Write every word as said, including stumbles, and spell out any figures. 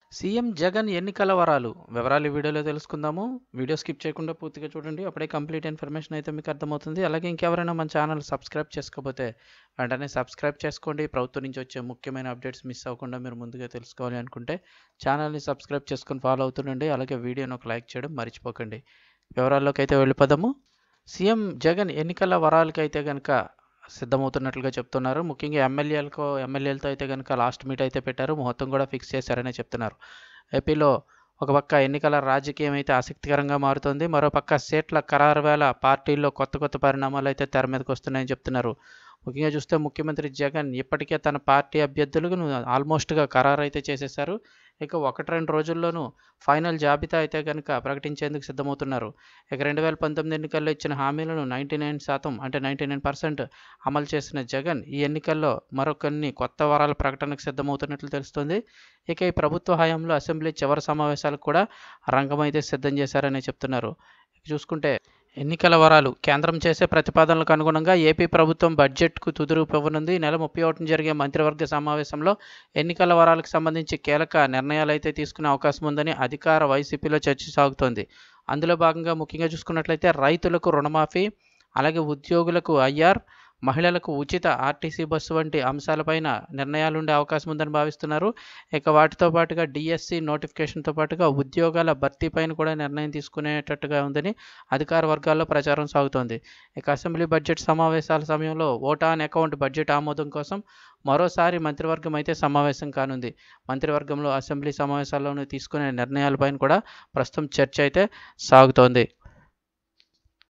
CM Jagan ఎన్నికల వరాలు వివరాలు ఈ వీడియోలో తెలుసుకుందాము. వీడియో స్కిప్ చేయకుండా పూర్తిగా చూడండి. అప్పుడే కంప్లీట్ ఇన్ఫర్మేషన్ అయితే మీకు అర్థమవుతుంది. అలాగే ఇంకెవరైనా మన ఛానల్ సబ్స్క్రైబ్ చేసుకోకపోతే వెంటనే సబ్స్క్రైబ్ చేసుకోండి. ప్రభుత్వం నుంచి వచ్చే ముఖ్యమైన అప్డేట్స్ మిస్ అవ్వకుండా మీరు ముందుగా తెలుసుకోవాలి అనుకుంటే ఛానల్ని సబ్స్క్రైబ్ చేసుకొని ఫాలో అవుతుండండి. అలాగే వీడియోని ఒక లైక్ చేయడం మర్చిపోకండి. వివరాల్లోకి అయితే వెళ్ళిపోదాము. సీఎం జగన్ ఎన్నికల వరాలకి అయితే కనుక సిద్ధమవుతున్నట్లుగా చెప్తున్నారు. ముఖ్యంగా ఎమ్మెల్యేలకు ఎమ్మెల్యేలతో అయితే కనుక లాస్ట్ మీట్ అయితే పెట్టారు. ముహూర్తం కూడా ఫిక్స్ చేశారనే చెప్తున్నారు. ఏపీలో ఒక పక్క ఎన్నికల రాజకీయం అయితే ఆసక్తికరంగా మారుతుంది. మరో పక్క సీట్ల ఖరారు వేళ పార్టీల్లో కొత్త కొత్త పరిణామాలు అయితే తెర మీదకి వస్తున్నాయని చెప్తున్నారు. ముఖ్యంగా చూస్తే ముఖ్యమంత్రి జగన్ ఇప్పటికే తన పార్టీ అభ్యర్థులను ఆల్మోస్ట్గా ఖరారు అయితే చేసేశారు. ఇక ఒకటి రెండు రోజుల్లోనూ ఫైనల్ జాబితా అయితే కనుక ప్రకటించేందుకు సిద్ధమవుతున్నారు. ఇక రెండు వేల పంతొమ్మిది ఎన్నికల్లో ఇచ్చిన హామీలను నైంటీ నైన్ శాతం అంటే నైంటీ నైన్ పర్సెంట్ అమలు చేసిన జగన్ ఈ ఎన్నికల్లో మరొకన్ని కొత్త వరాల ప్రకటనకు సిద్ధమవుతున్నట్లు తెలుస్తుంది. ఇక ఈ ప్రభుత్వ హయాంలో అసెంబ్లీ చివరి సమావేశాలకు కూడా రంగం అయితే సిద్ధం చేశారని చెప్తున్నారు. చూసుకుంటే ఎన్నికల వరాలు కేంద్రం చేసే ప్రతిపాదనలకు అనుగుణంగా ఏపీ ప్రభుత్వం బడ్జెట్కు తుదిరూపు ఇవ్వనుంది. ఈ నెల ముప్పై ఒకటిన జరిగే మంత్రివర్గ సమావేశంలో ఎన్నికల వరాలకు సంబంధించి కీలక నిర్ణయాలు అయితే తీసుకునే అవకాశం ఉందని అధికార వైసీపీలో చర్చ సాగుతోంది. అందులో భాగంగా ముఖ్యంగా చూసుకున్నట్లయితే రైతులకు రుణమాఫీ, అలాగే ఉద్యోగులకు ఐఆర్, మహిళలకు ఉచిత ఆర్టీసీ బస్సు వంటి అంశాలపైన నిర్ణయాలు ఉండే అవకాశం ఉందని భావిస్తున్నారు. ఇక వాటితో పాటుగా డిఎస్సి నోటిఫికేషన్తో పాటుగా ఉద్యోగాల భర్తీపైన కూడా నిర్ణయం తీసుకునేటట్టుగా ఉందని అధికార వర్గాల్లో ప్రచారం సాగుతోంది. ఇక అసెంబ్లీ బడ్జెట్ సమావేశాల సమయంలో ఓట్ ఆన్ అకౌంట్ బడ్జెట్ ఆమోదం కోసం మరోసారి మంత్రివర్గం అయితే సమావేశం కానుంది. మంత్రివర్గంలో అసెంబ్లీ సమావేశాల్లోనూ తీసుకునే నిర్ణయాలపైన కూడా ప్రస్తుతం చర్చ అయితే సాగుతోంది.